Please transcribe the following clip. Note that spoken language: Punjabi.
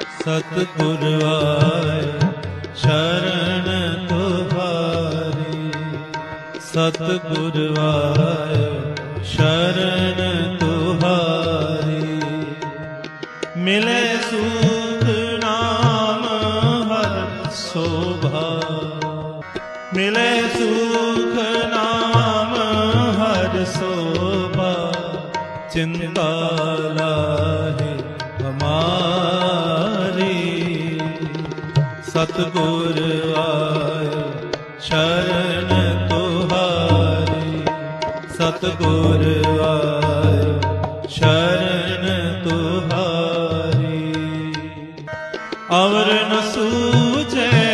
ਸਤਿਗੁਰ ਆਇਆ ਸ਼ਰਨ ਤੁਹਾਰੀ, ਸਤਿਗੁਰ ਆਇਆ ਸ਼ਰਨ ਤੁਹਾਰੀ। ਮਿਲੇ ਸੁਖ ਨਾਮ ਹਰਿ ਸੋਭਾ, ਮਿਲੇ ਸੁਖ ਨਾਮ ਹਰਿ ਸੋਭਾ। ਚਿੰਤਾ ਲਾਹੇ ਹਮਾਰੀ, ਸਤਿਗੁਰ ਆਇਆ ਸ਼ਰਨ ਤੁਹਾਰੀ, ਸਤਿਗੁਰ ਆਇਆ ਸ਼ਰਨ ਤੁਹਾਰੀ। ਅਵਰ ਨ ਸੂਝੇ